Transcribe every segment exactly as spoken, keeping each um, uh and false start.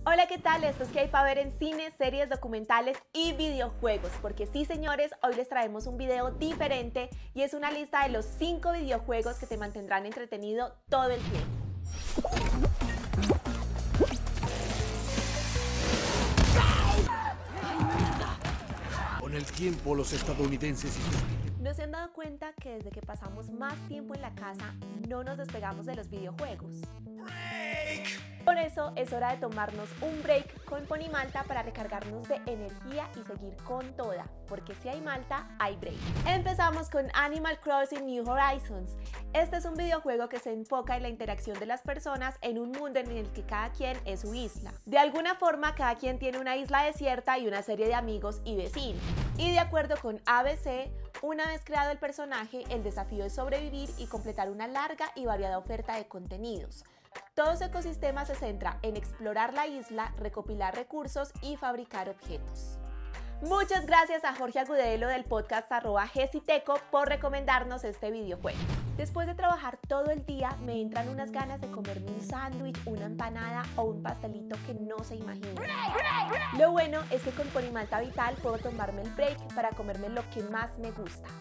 Hola, ¿qué tal? Esto es que hay para ver en cines, series, documentales y videojuegos. Porque sí, señores, hoy les traemos un video diferente y es una lista de los cinco videojuegos que te mantendrán entretenido todo el tiempo. Con el tiempo, los estadounidenses y sus... ¿No se han dado cuenta que desde que pasamos más tiempo en la casa no nos despegamos de los videojuegos? ¡Break! Por eso es hora de tomarnos un break con Pony Malta para recargarnos de energía y seguir con toda, porque si hay Malta, hay break. Empezamos con Animal Crossing New Horizons. Este es un videojuego que se enfoca en la interacción de las personas en un mundo en el que cada quien es su isla. De alguna forma, cada quien tiene una isla desierta y una serie de amigos y vecinos. Y de acuerdo con A B C, una vez creado el personaje, el desafío es sobrevivir y completar una larga y variada oferta de contenidos. Todo su ecosistema se centra en explorar la isla, recopilar recursos y fabricar objetos. Muchas gracias a Jorge Agudelo del podcast arroba Gesiteco por recomendarnos este videojuego. Después de trabajar todo el día, me entran unas ganas de comerme un sándwich, una empanada o un pastelito que no se imaginan. Lo bueno es que con Pony Malta Vital puedo tomarme el break para comerme lo que más me gusta.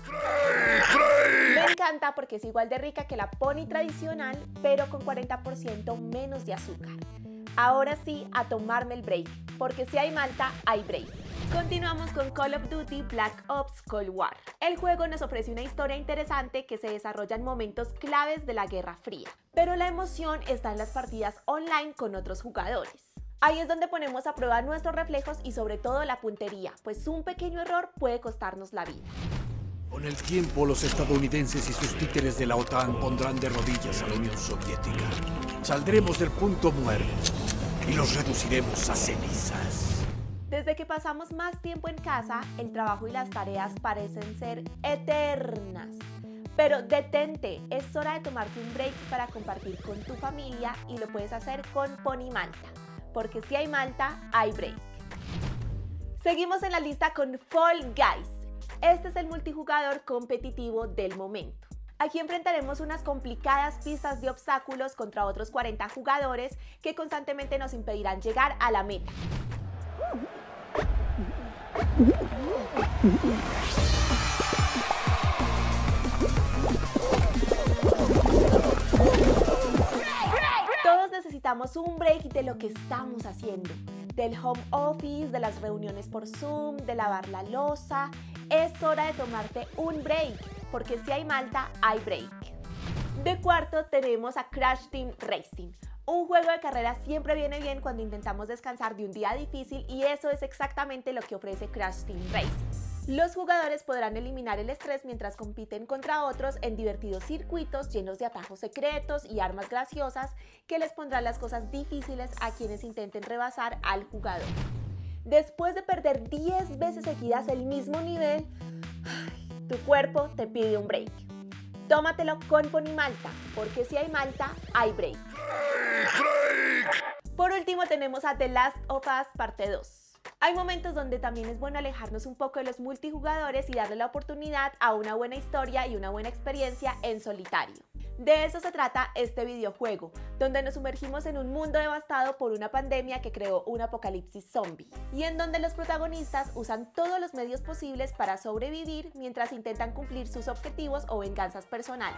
Me encanta porque es igual de rica que la Pony tradicional, pero con cuarenta por ciento menos de azúcar. Ahora sí, a tomarme el break, porque si hay Malta, hay break. Continuamos con Call of Duty Black Ops Cold War. El juego nos ofrece una historia interesante que se desarrolla en momentos claves de la Guerra Fría, pero la emoción está en las partidas online con otros jugadores. Ahí es donde ponemos a prueba nuestros reflejos y sobre todo la puntería, pues un pequeño error puede costarnos la vida. Con el tiempo, los estadounidenses y sus títeres de la OTAN pondrán de rodillas a la Unión Soviética. Saldremos del punto muerto y los reduciremos a cenizas. Desde que pasamos más tiempo en casa, el trabajo y las tareas parecen ser eternas. Pero detente, es hora de tomarte un break para compartir con tu familia y lo puedes hacer con Pony Malta, porque si hay Malta, hay break. Seguimos en la lista con Fall Guys. Este es el multijugador competitivo del momento. Aquí enfrentaremos unas complicadas pistas de obstáculos contra otros cuarenta jugadores que constantemente nos impedirán llegar a la meta. Todos necesitamos un break de lo que estamos haciendo, del home office, de las reuniones por Zoom, de lavar la loza. Es hora de tomarte un break, porque si hay Malta, hay break. De cuarto tenemos a Crash Team Racing. Un juego de carreras siempre viene bien cuando intentamos descansar de un día difícil y eso es exactamente lo que ofrece Crash Team Racing. Los jugadores podrán eliminar el estrés mientras compiten contra otros en divertidos circuitos llenos de atajos secretos y armas graciosas que les pondrán las cosas difíciles a quienes intenten rebasar al jugador. Después de perder diez veces seguidas el mismo nivel, tu cuerpo te pide un break. Tómatelo con Pony Malta, porque si hay Malta, hay break. Por último tenemos a The Last of Us Parte dos. Hay momentos donde también es bueno alejarnos un poco de los multijugadores y darle la oportunidad a una buena historia y una buena experiencia en solitario. De eso se trata este videojuego, donde nos sumergimos en un mundo devastado por una pandemia que creó un apocalipsis zombie, y en donde los protagonistas usan todos los medios posibles para sobrevivir mientras intentan cumplir sus objetivos o venganzas personales.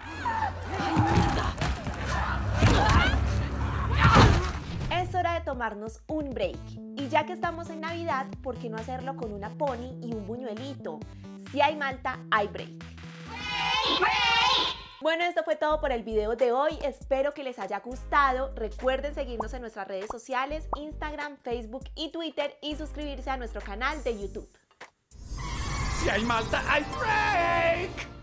Es hora de tomarnos un break, y ya que estamos en Navidad, ¿por qué no hacerlo con una pony y un buñuelito? Si hay Malta, hay break. ¡Break, break! Bueno, esto fue todo por el video de hoy, espero que les haya gustado. Recuerden seguirnos en nuestras redes sociales, Instagram, Facebook y Twitter, y suscribirse a nuestro canal de YouTube. Si hay Malta, hay break.